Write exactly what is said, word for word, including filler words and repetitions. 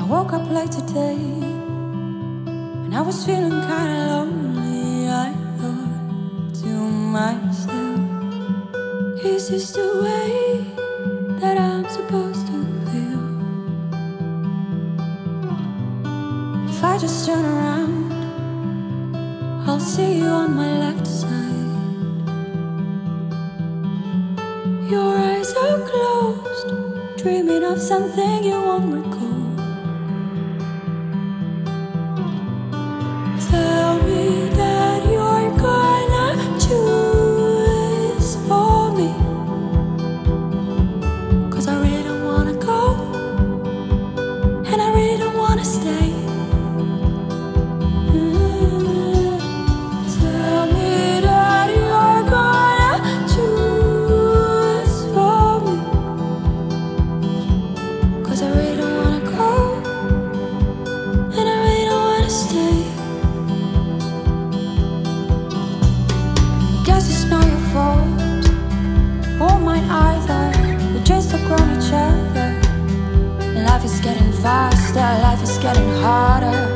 woke up late today, and I was feeling kinda lonely. I thought to myself, is this the way that I'm supposed to feel? If I just turn around, I'll see you on my left side. Your eyes are closed, dreaming of something you won't recall. Tell me that you're gonna choose for me, 'cause I really don't wanna go, and I really don't wanna stay. Mm. Tell me that you're gonna choose for me, 'cause I really don't wanna go, and I really don't wanna stay. Guess it's not your fault, or mine either. We just outgrown each other. Life is getting faster, life is getting harder.